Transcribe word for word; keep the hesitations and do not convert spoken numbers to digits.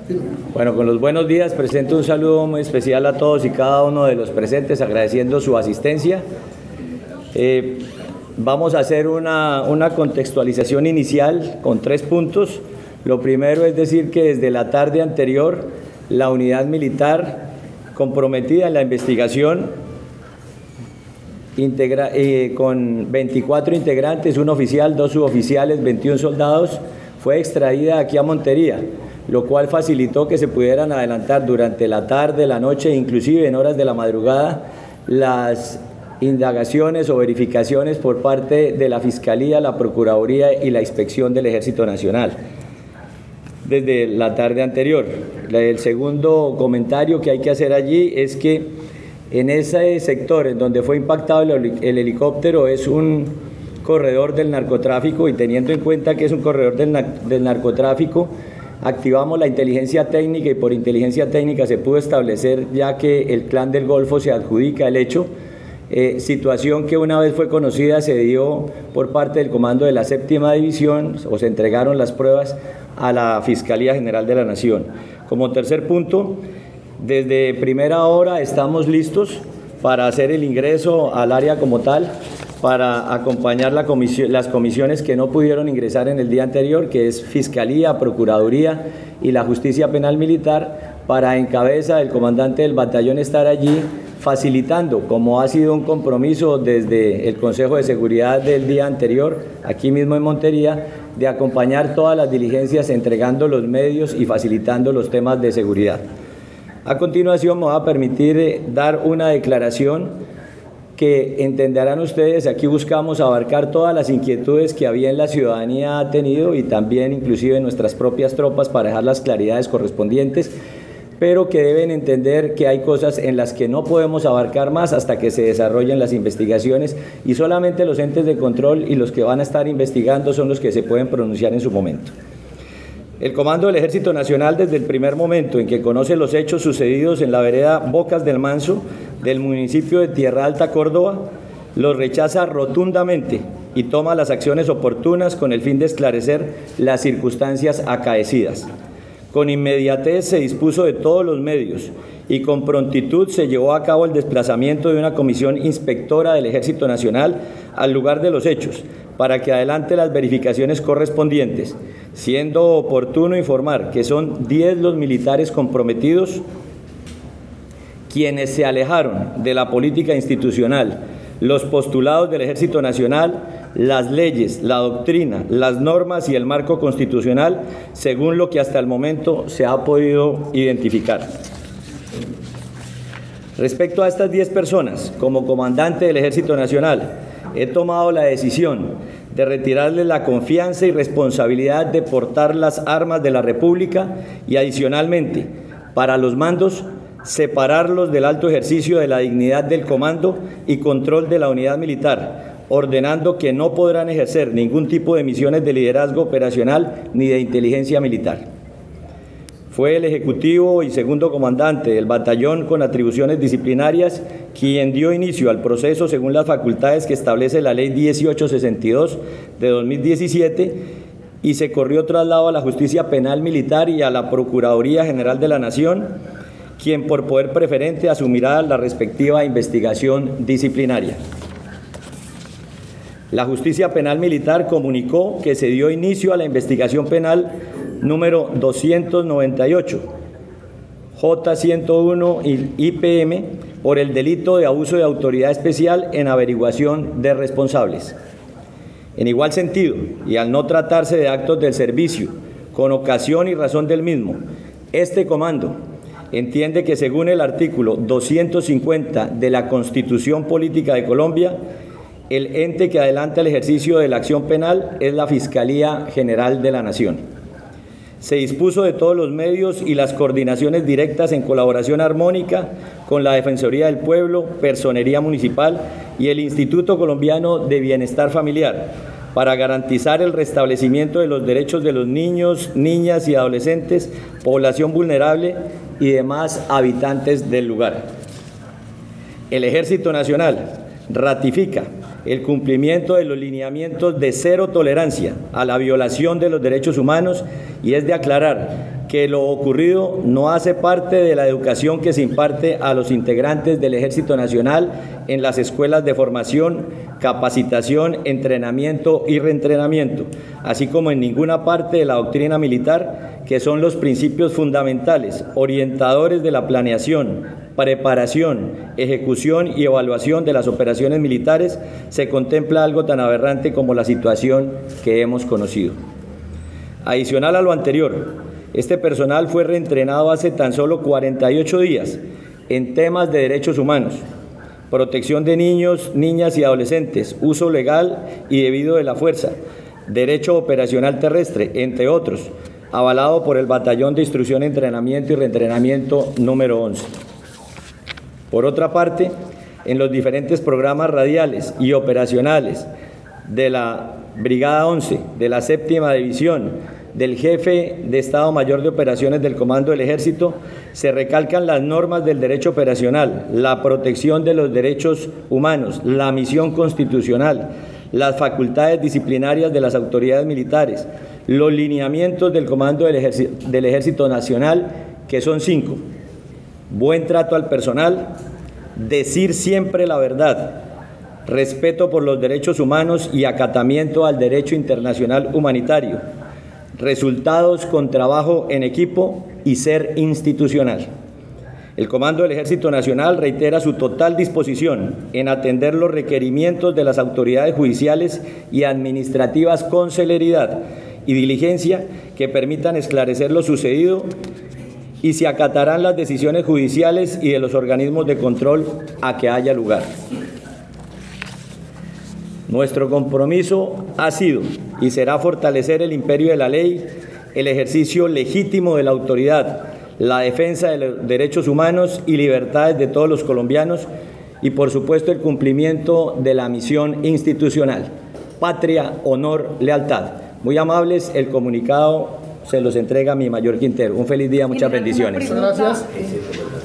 Bueno, con los buenos días presento un saludo muy especial a todos y cada uno de los presentes, agradeciendo su asistencia. Eh, vamos a hacer una, una contextualización inicial con tres puntos. Lo primero es decir que desde la tarde anterior la unidad militar comprometida en la investigación integra, eh, con veinticuatro integrantes, un oficial, dos suboficiales, veintiún soldados, fue extraída aquí a Montería, lo cual facilitó que se pudieran adelantar durante la tarde, la noche, inclusive en horas de la madrugada, las indagaciones o verificaciones por parte de la Fiscalía, la Procuraduría y la Inspección del Ejército Nacional desde la tarde anterior. El segundo comentario que hay que hacer allí es que en ese sector en donde fue impactado el, el helicóptero es un corredor del narcotráfico, y teniendo en cuenta que es un corredor del, del narcotráfico, activamos la inteligencia técnica, y por inteligencia técnica se pudo establecer ya que el Clan del Golfo se adjudica el hecho, eh, situación que una vez fue conocida se dio por parte del comando de la séptima división, o se entregaron las pruebas a la Fiscalía General de la Nación. Como tercer punto, desde primera hora estamos listos para hacer el ingreso al área como tal, para acompañar la comisión, las comisiones que no pudieron ingresar en el día anterior, que es Fiscalía, Procuraduría y la Justicia Penal Militar, para en cabeza del comandante del batallón estar allí facilitando, como ha sido un compromiso desde el Consejo de Seguridad del día anterior, aquí mismo en Montería, de acompañar todas las diligencias, entregando los medios y facilitando los temas de seguridad. A continuación me va a permitir dar una declaración que entenderán ustedes. Aquí buscamos abarcar todas las inquietudes que había en la ciudadanía ha tenido, y también inclusive en nuestras propias tropas, para dejar las claridades correspondientes, pero que deben entender que hay cosas en las que no podemos abarcar más hasta que se desarrollen las investigaciones, y solamente los entes de control y los que van a estar investigando son los que se pueden pronunciar en su momento. El Comando del Ejército Nacional, desde el primer momento en que conoce los hechos sucedidos en la vereda Bocas del Manso del municipio de Tierra Alta, Córdoba, los rechaza rotundamente y toma las acciones oportunas con el fin de esclarecer las circunstancias acaecidas. Con inmediatez se dispuso de todos los medios y con prontitud se llevó a cabo el desplazamiento de una comisión inspectora del Ejército Nacional al lugar de los hechos, para que adelante las verificaciones correspondientes, siendo oportuno informar que son diez los militares comprometidos quienes se alejaron de la política institucional, los postulados del Ejército Nacional, las leyes, la doctrina, las normas y el marco constitucional, según lo que hasta el momento se ha podido identificar. Respecto a estas diez personas, como comandante del Ejército Nacional, he tomado la decisión de retirarles la confianza y responsabilidad de portar las armas de la República, y adicionalmente, para los mandos, separarlos del alto ejercicio de la dignidad del comando y control de la unidad militar, ordenando que no podrán ejercer ningún tipo de misiones de liderazgo operacional ni de inteligencia militar. Fue el Ejecutivo y segundo comandante del batallón con atribuciones disciplinarias quien dio inicio al proceso según las facultades que establece la Ley dieciocho sesenta y dos de dos mil diecisiete, y se corrió traslado a la Justicia Penal Militar y a la Procuraduría General de la Nación, quien por poder preferente asumirá la respectiva investigación disciplinaria. La Justicia Penal Militar comunicó que se dio inicio a la investigación penal número doscientos noventa y ocho, J ciento uno I P M, por el delito de abuso de autoridad especial en averiguación de responsables. En igual sentido, y al no tratarse de actos del servicio, con ocasión y razón del mismo, este comando entiende que según el artículo doscientos cincuenta de la Constitución Política de Colombia, el ente que adelanta el ejercicio de la acción penal es la Fiscalía General de la Nación. Se dispuso de todos los medios y las coordinaciones directas en colaboración armónica con la Defensoría del Pueblo, Personería Municipal y el Instituto Colombiano de Bienestar Familiar, para garantizar el restablecimiento de los derechos de los niños, niñas y adolescentes, población vulnerable y demás habitantes del lugar. El Ejército Nacional ratifica el cumplimiento de los lineamientos de cero tolerancia a la violación de los derechos humanos, y es de aclarar que lo ocurrido no hace parte de la educación que se imparte a los integrantes del Ejército Nacional en las escuelas de formación, capacitación, entrenamiento y reentrenamiento, así como en ninguna parte de la doctrina militar, que son los principios fundamentales, orientadores de la planeación, preparación, ejecución y evaluación de las operaciones militares, se contempla algo tan aberrante como la situación que hemos conocido. Adicional a lo anterior, este personal fue reentrenado hace tan solo cuarenta y ocho días en temas de derechos humanos, protección de niños, niñas y adolescentes, uso legal y debido de la fuerza, derecho operacional terrestre, entre otros, avalado por el Batallón de Instrucción, Entrenamiento y Reentrenamiento número once. Por otra parte, en los diferentes programas radiales y operacionales de la Brigada once, de la séptima División, del Jefe de Estado Mayor de Operaciones del Comando del Ejército, se recalcan las normas del derecho operacional, la protección de los derechos humanos, la misión constitucional, las facultades disciplinarias de las autoridades militares, los lineamientos del Comando del Ejército, del Ejército Nacional, que son cinco: buen trato al personal, decir siempre la verdad, respeto por los derechos humanos y acatamiento al derecho internacional humanitario, resultados con trabajo en equipo y ser institucional. El Comando del Ejército Nacional reitera su total disposición en atender los requerimientos de las autoridades judiciales y administrativas con celeridad y diligencia que permitan esclarecer lo sucedido, y se acatarán las decisiones judiciales y de los organismos de control a que haya lugar. Nuestro compromiso ha sido y será fortalecer el imperio de la ley, el ejercicio legítimo de la autoridad, la defensa de los derechos humanos y libertades de todos los colombianos y, por supuesto, el cumplimiento de la misión institucional: patria, honor, lealtad. Muy amables, el comunicado se los entrega mi mayor Quintero. Un feliz día, muchas bendiciones. Gracias.